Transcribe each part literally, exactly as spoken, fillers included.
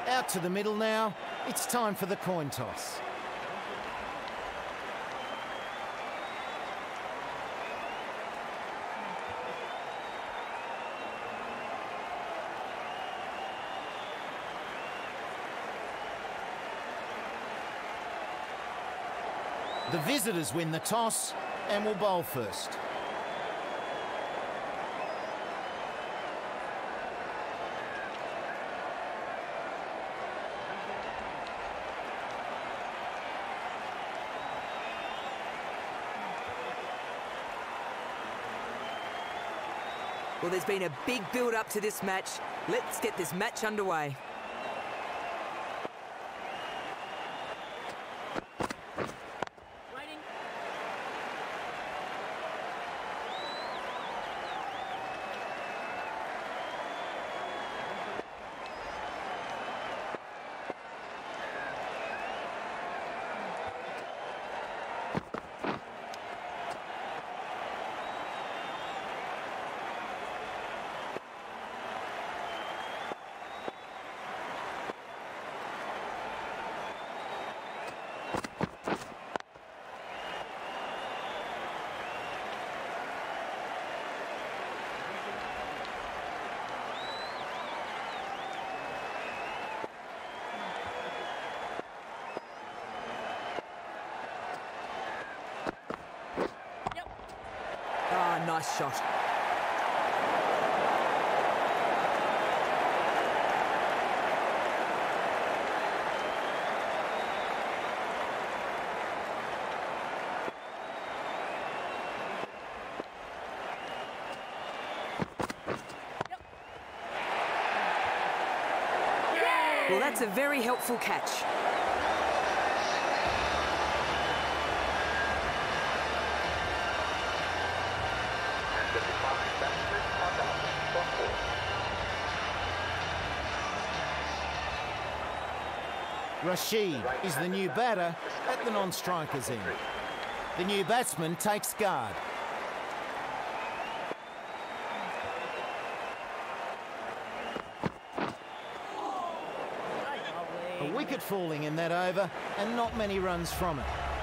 Out to the middle now. It's time for the coin toss. The visitors win the toss and will bowl first. Well, there's been a big build-up to this match. Let's get this match underway. Waiting. Ah, nice shot. Well, that's a very helpful catch. Rashid is the new batter at the non-strikers end. The new batsman takes guard. A wicket falling in that over and not many runs from it.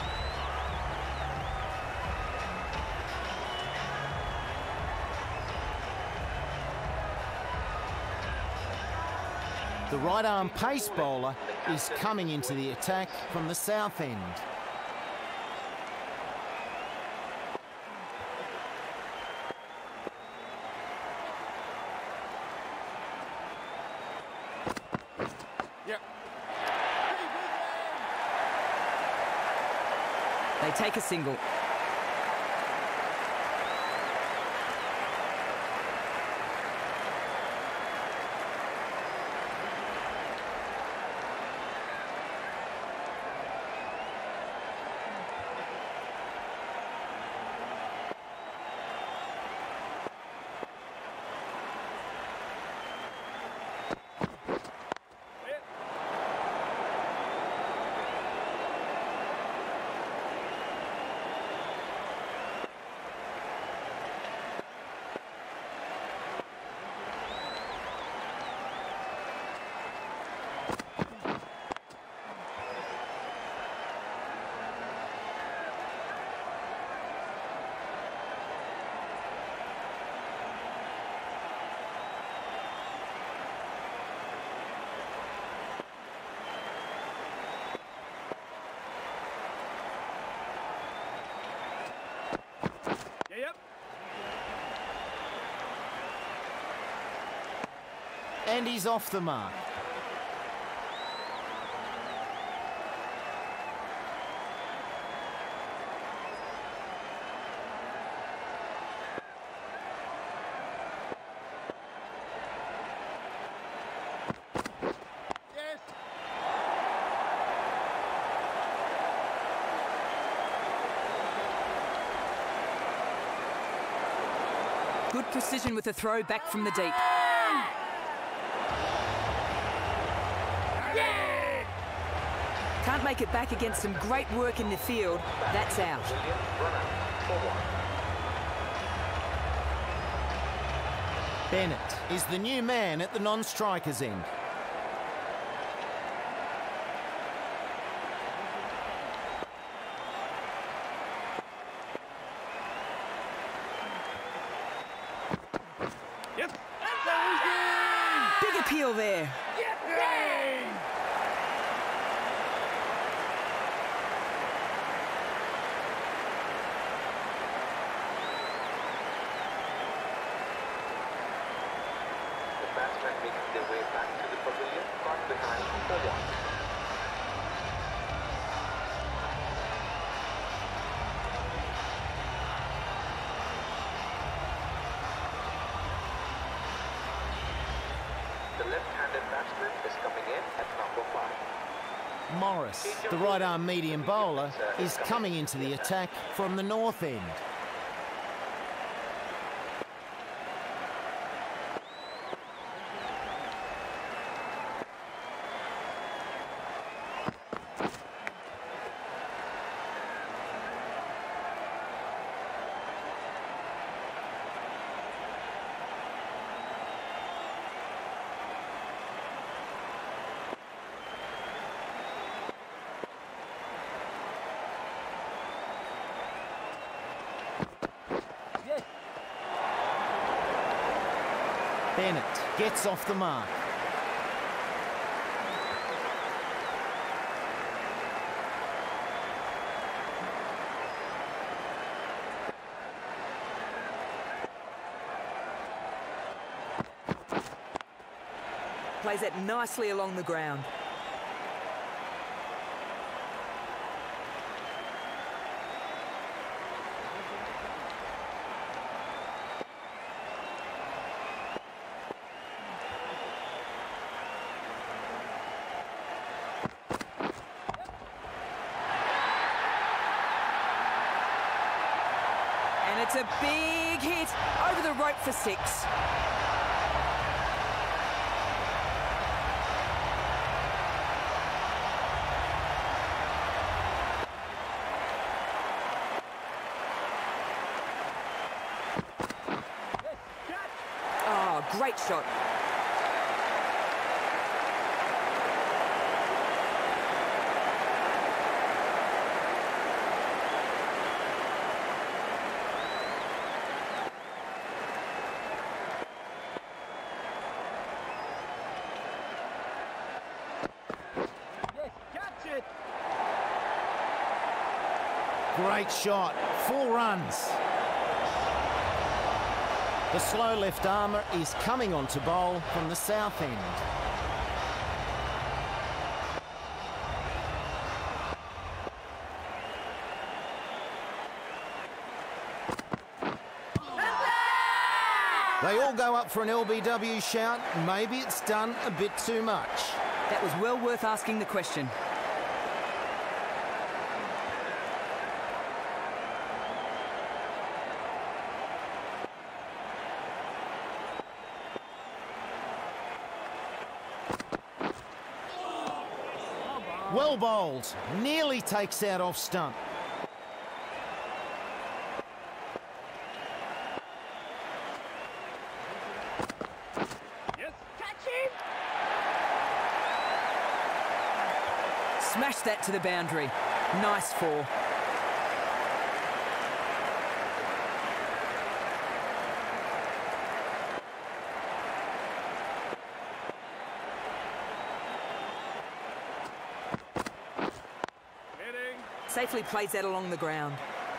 The right-arm pace bowler is coming into the attack from the south end. Yep. They take a single. Yep. And he's off the mark. Yes. Good precision with a throw back from the deep. Can't make it back against some great work in the field. That's out. Bennett is the new man at the non-strikers end. appeal there. The batsmen making their way back to the pavilion, caught behind for one. The left-handed batsman is coming in at number five. Morris, the right-arm medium bowler, is coming into the attack from the north end. Bennett gets off the mark. Plays it nicely along the ground. And it's a big hit over the rope for six. Oh, great shot. Great shot, four runs. The slow left armour is coming on to bowl from the south end. They all go up for an L B W shout. Maybe it's done a bit too much. That was well worth asking the question. Well bowled, nearly takes out off stump. Yes, catch him! Smashed that to the boundary. Nice four. Safely plays that along the ground.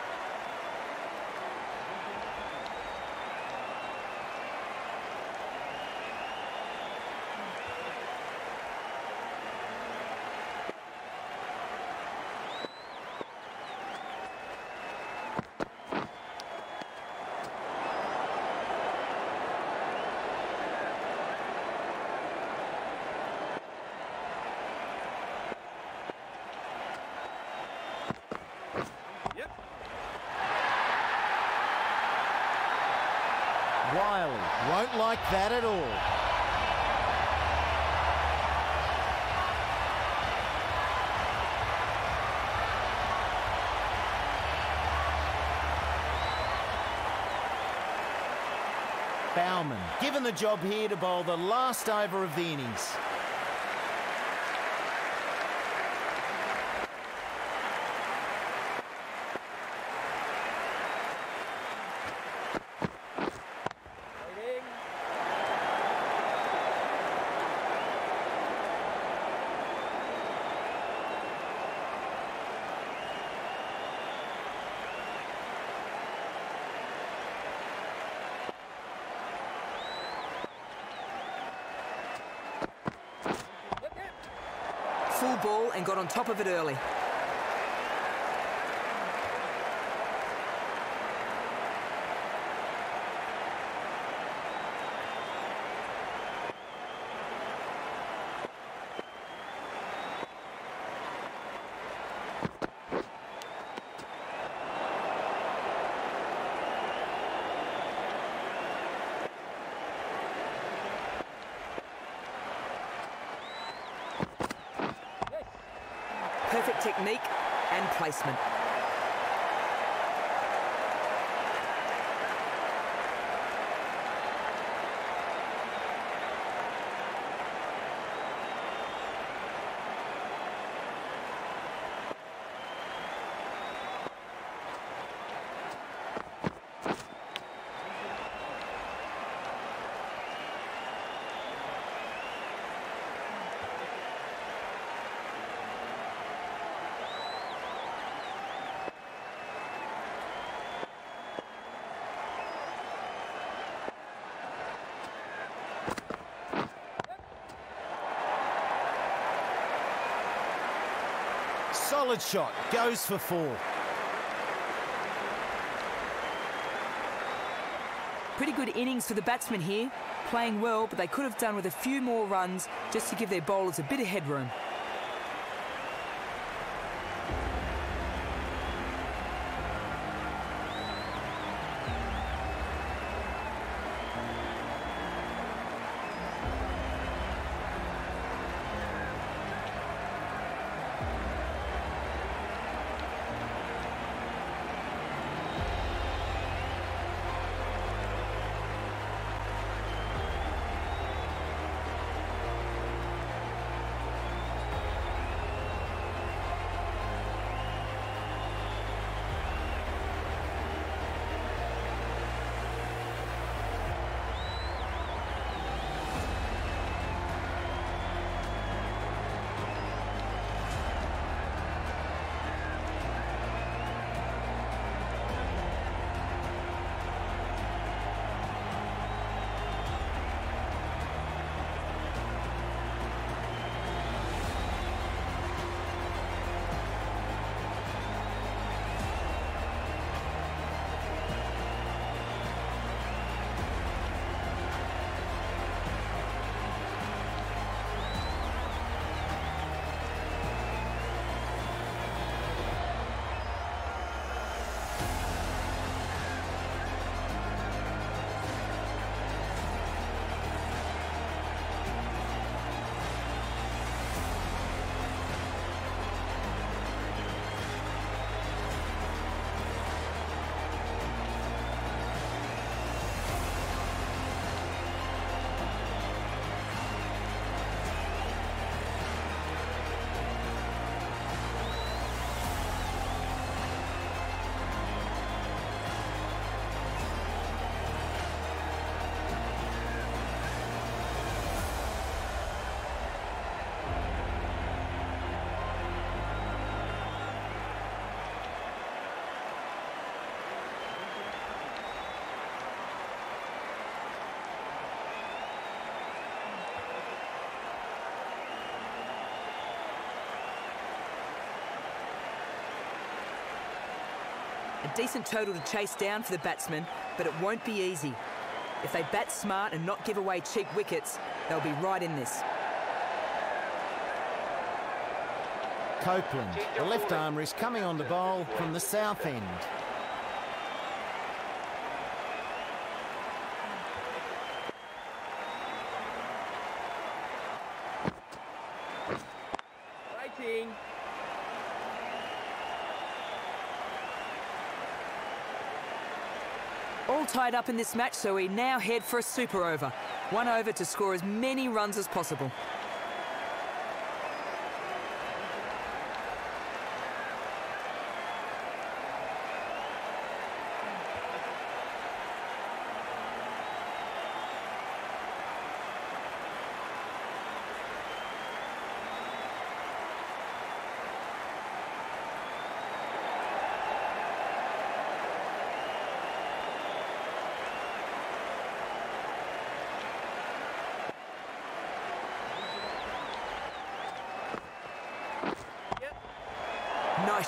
Wiley won't like that at all. Bowman given the job here to bowl the last over of the innings. full ball and got on top of it early. Perfect technique and placement. Solid shot, goes for four. Pretty good innings for the batsmen here. Playing well, but they could have done with a few more runs just to give their bowlers a bit of headroom. A decent total to chase down for the batsmen, but it won't be easy. If they bat smart and not give away cheap wickets, they'll be right in this. Copeland, the left armour, is coming on the bowl from the south end. Waiting. All tied up in this match, so we now head for a super over. One over to score as many runs as possible.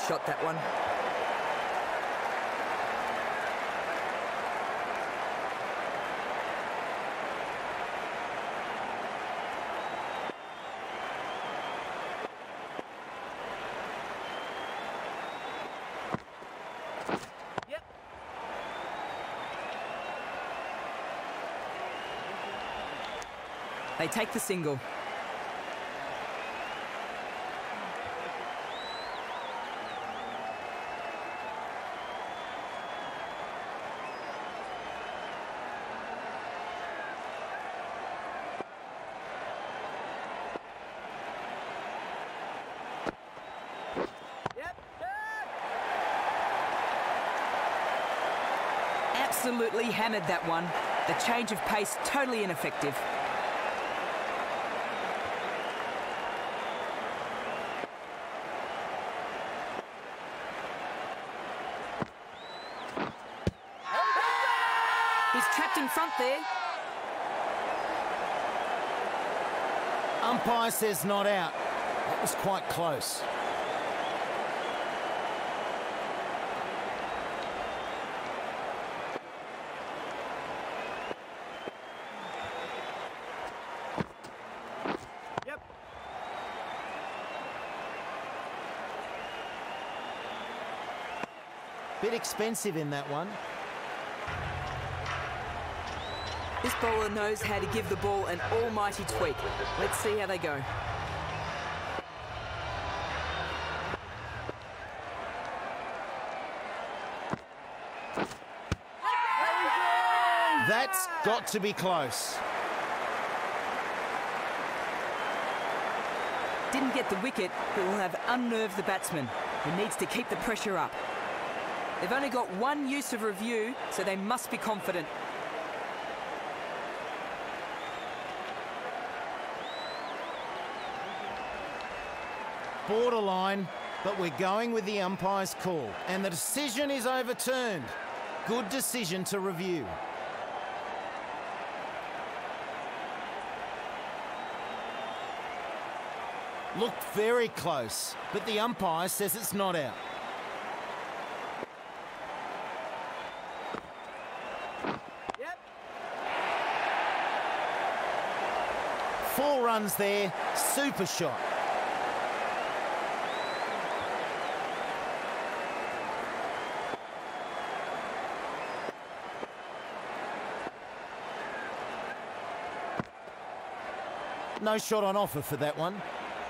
shot, that one. Yep. They take the single. Absolutely hammered that one. The change of pace totally ineffective. He's trapped in front there. Umpire says not out. That was quite close. Yep. Bit expensive in that one. This bowler knows how to give the ball an almighty tweak. Let's see how they go. That's got to be close. Didn't get the wicket, but will have unnerved the batsman, who needs to keep the pressure up. They've only got one use of review, so they must be confident. Borderline, but we're going with the umpire's call. And the decision is overturned. Good decision to review. Looked very close, but the umpire says it's not out. Yep. Four runs there, super shot. No shot on offer for that one.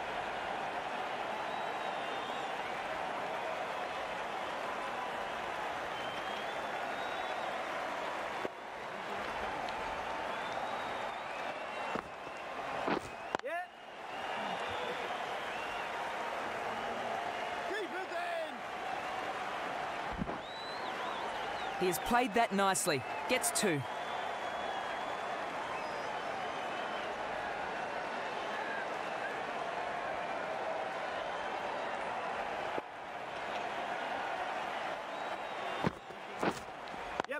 Yep. Keeper's in. He has played that nicely. Gets two. Yep.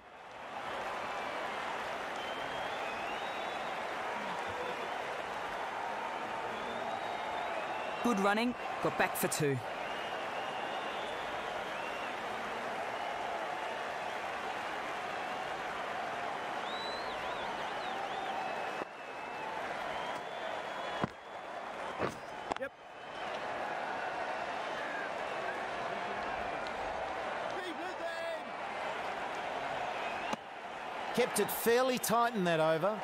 Good running, got back for two. Yep. Keeper's in. Kept it fairly tight in that over.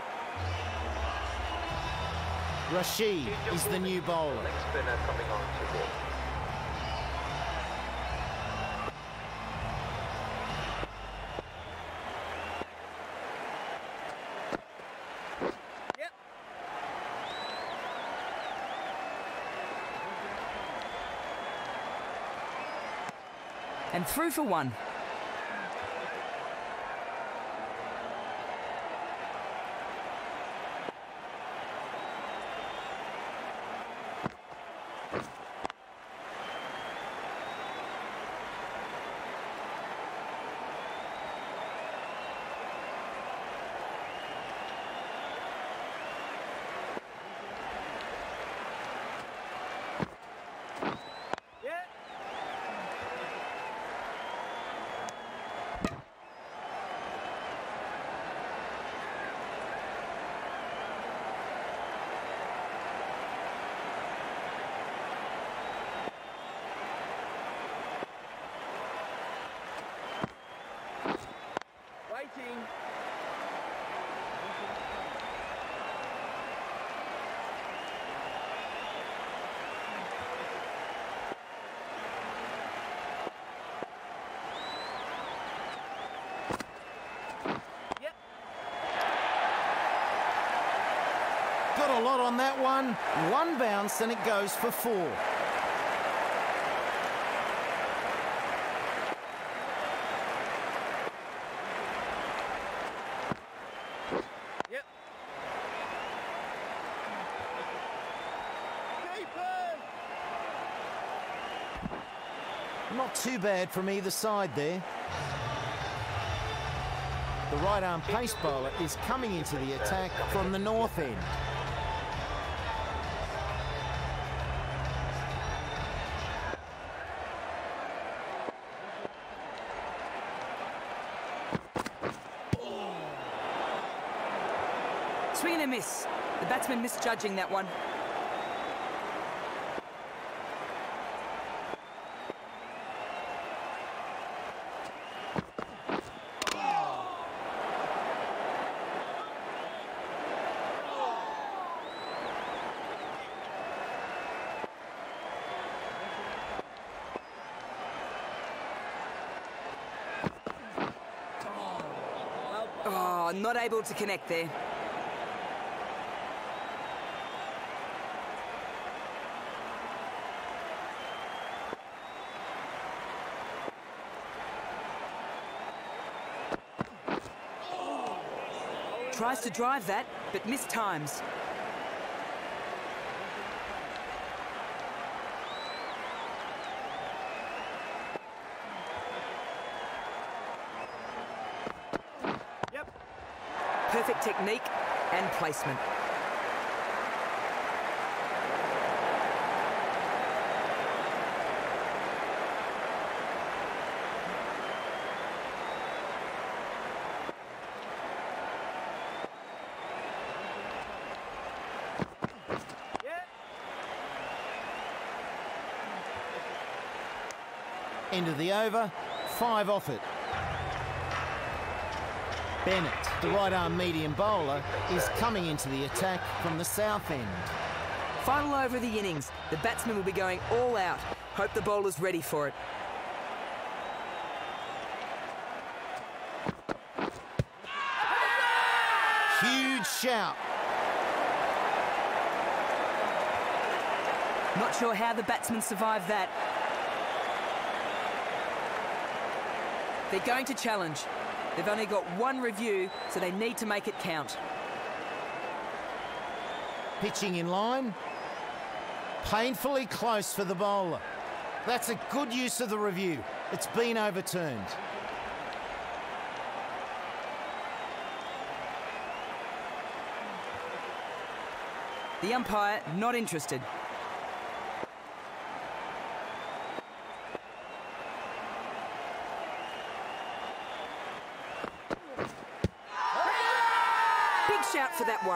Rashid is the new bowler. Next spinner coming on to bowl. Yep. And through for one. Yep. Got a lot on that one. One bounce and it goes for four. Yep. Keepers! Not too bad from either side there. The right-arm pace bowler is coming into the attack from the north end. Swing and a miss. The batsman misjudging that one. Oh, not able to connect there. Tries to drive that, but missed times. Yep. Perfect technique and placement. Yep. End of the over, five off it. Bennett, the right-arm medium bowler, is coming into the attack from the south end. Final over of the innings. The batsman will be going all out. Hope the bowler's ready for it. Huge shout. Not sure how the batsman survived that. They're going to challenge. They've only got one review, so they need to make it count. Pitching in line. Painfully close for the bowler. That's a good use of the review. It's been overturned. The umpire not interested. Big shout for that one.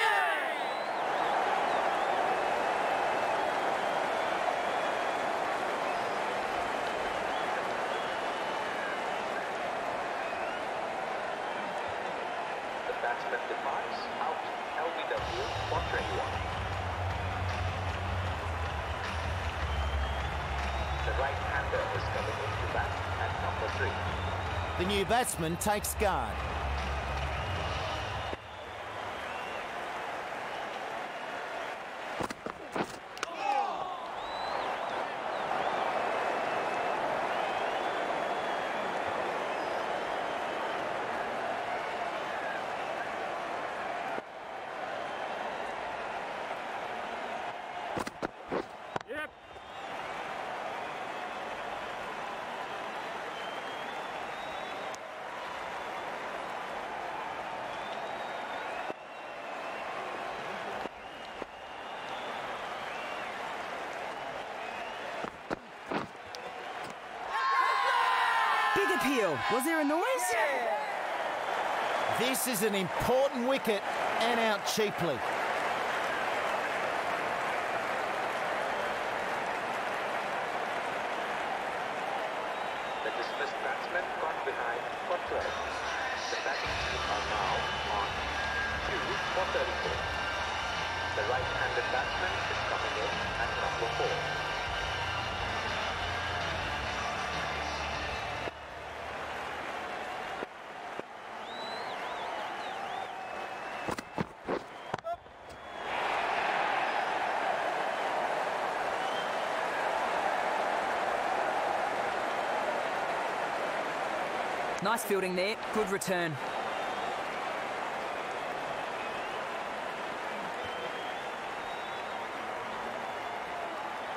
The batsman departs out L B W one twenty-one. The right-hander is coming into bat at number three. The new batsman takes guard. Yep. Big appeal. Was there a noise? This is an important wicket and out cheaply. The dismissed batsman got behind for twelve. The batting team are now on two for thirty-four. The right-handed batsman is coming in at number four. Nice fielding there. Good return.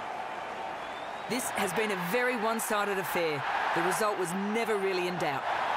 This has been a very one-sided affair. The result was never really in doubt.